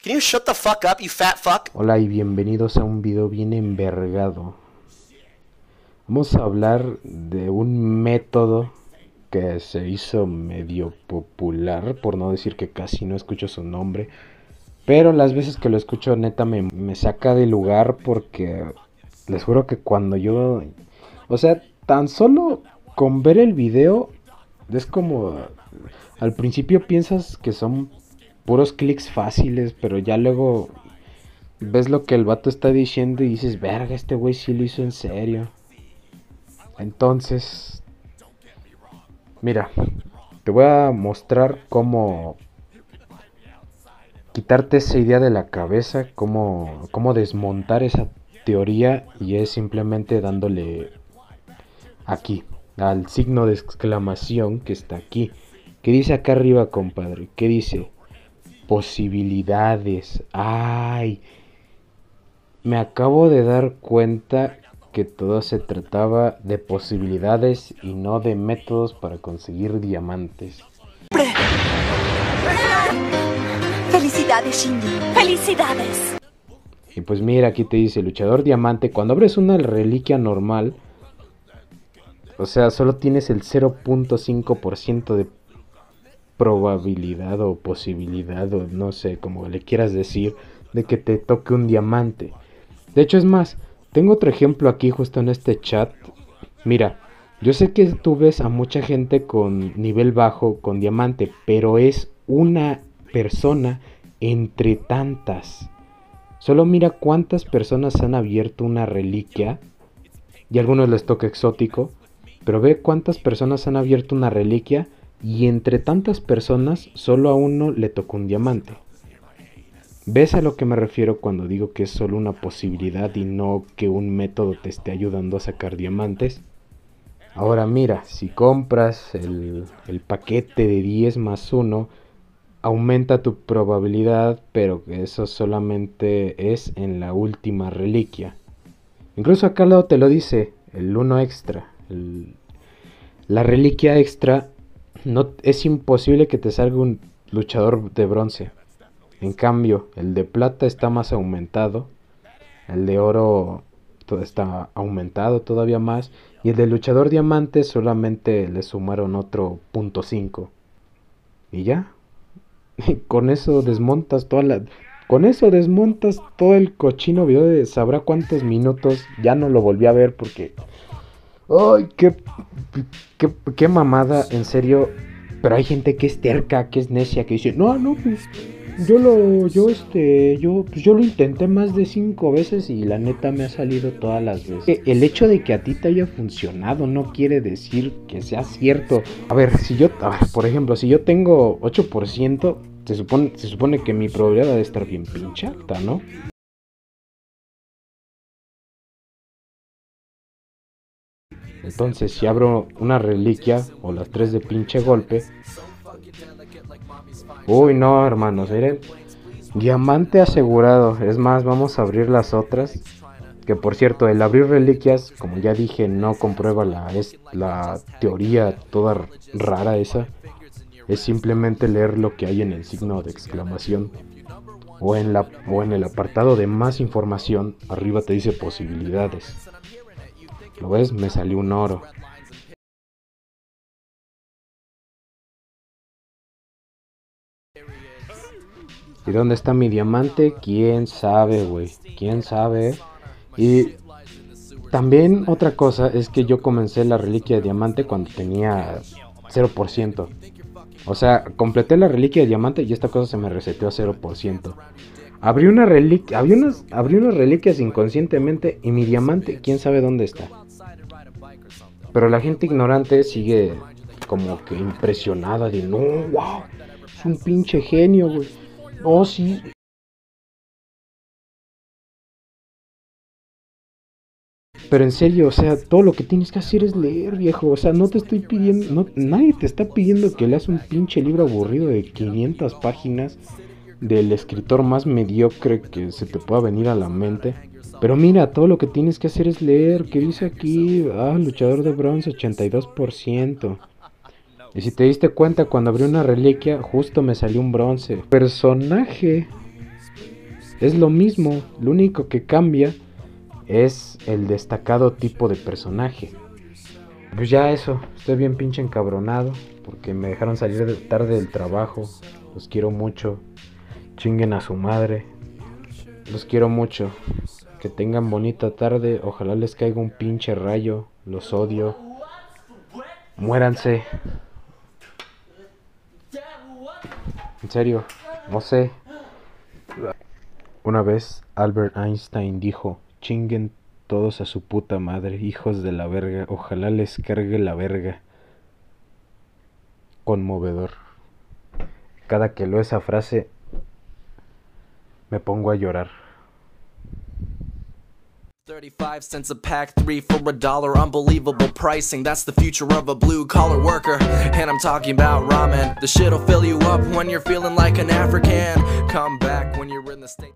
Can you shut the fuck up, you fat fuck? Hola y bienvenidos a un video bien envergado. Vamos a hablar de un método que se hizo medio popular, por no decir que casi no escucho su nombre. Pero las veces que lo escucho neta me saca de lugar porque les juro que cuando yo... O sea, tan solo con ver el video es como... Al principio piensas que son puros clics fáciles, pero ya luego ves lo que el vato está diciendo y dices, verga, este güey sí lo hizo en serio. Entonces, mira, te voy a mostrar cómo quitarte esa idea de la cabeza, cómo desmontar esa teoría, y es simplemente dándole aquí, al signo de exclamación que está aquí. ¿Qué dice acá arriba, compadre? ¿Qué dice? Posibilidades. Ay, me acabo de dar cuenta que todo se trataba de posibilidades y no de métodos para conseguir diamantes. ¡Felicidades, Shinji! ¡Felicidades! Y pues mira, aquí te dice luchador diamante. Cuando abres una reliquia normal, o sea, solo tienes el 0.5% de probabilidad o posibilidad, o no sé, como le quieras decir, de que te toque un diamante. De hecho, es más, tengo otro ejemplo aquí justo en este chat. Mira, yo sé que tú ves a mucha gente con nivel bajo, con diamante, pero es una persona entre tantas. Solo mira cuántas personas han abierto una reliquia, y a algunos les toca exótico, pero ve cuántas personas han abierto una reliquia, y entre tantas personas solo a uno le tocó un diamante. ¿Ves a lo que me refiero cuando digo que es solo una posibilidad y no que un método te esté ayudando a sacar diamantes? Ahora mira, si compras el paquete de 10 más 1, aumenta tu probabilidad, pero eso solamente es en la última reliquia. Incluso acá al lado te lo dice, el 1 extra. La reliquia extra, no, es imposible que te salga un luchador de bronce. En cambio, el de plata está más aumentado, el de oro está aumentado todavía más, y el de luchador diamante solamente le sumaron otro .5. Y ya, con eso desmontas todo el cochino video de sabrá cuántos minutos. Ya no lo volví a ver porque... ¡Ay, qué mamada! En serio. Pero hay gente que es terca, que es necia, que dice, no, pues yo lo intenté más de 5 veces y la neta me ha salido todas las veces. El hecho de que a ti te haya funcionado no quiere decir que sea cierto. A ver, por ejemplo, si yo tengo 8%, se supone que mi probabilidad debe estar bien pinche alta, ¿no? Entonces, si abro una reliquia o las 3 de pinche golpe... Uy, no, hermanos, miren. Diamante asegurado. Es más, vamos a abrir las otras. Que por cierto, el abrir reliquias, como ya dije, no comprueba la teoría toda rara esa. Es simplemente leer lo que hay en el signo de exclamación. O en el apartado de más información, arriba te dice posibilidades. ¿Lo ves? Me salió un oro. ¿Y dónde está mi diamante? ¿Quién sabe, güey? ¿Quién sabe? Y también otra cosa es que yo comencé la reliquia de diamante cuando tenía 0%. O sea, completé la reliquia de diamante y esta cosa se me reseteó a 0%. Abrí unas reliquias inconscientemente y mi diamante, quién sabe dónde está. Pero la gente ignorante sigue como que impresionada de, no, wow, es un pinche genio, güey. Oh, sí. Pero en serio, o sea, todo lo que tienes que hacer es leer, viejo. O sea, no te estoy pidiendo, nadie te está pidiendo que leas un pinche libro aburrido de 500 páginas del escritor más mediocre que se te pueda venir a la mente. Pero mira, todo lo que tienes que hacer es leer. ¿Qué dice aquí? Ah, luchador de bronce, 82%. Y si te diste cuenta, cuando abrí una reliquia, justo me salió un bronce. Personaje. Es lo mismo, lo único que cambia es el destacado tipo de personaje. Pues ya eso, estoy bien pinche encabronado porque me dejaron salir tarde del trabajo. Los quiero mucho, chinguen a su madre. Los quiero mucho, que tengan bonita tarde, ojalá les caiga un pinche rayo, los odio. Muéranse. En serio, no sé. Una vez Albert Einstein dijo: chinguen todos a su puta madre, hijos de la verga, ojalá les cargue la verga. Conmovedor. Cada que leo esa frase me pongo a llorar. 35 cents a pack, 3 for $1, unbelievable pricing. That's the future of a blue collar worker. And I'm talking about ramen. The shit'll fill you up when you're feeling like an African. Come back when you're in the state.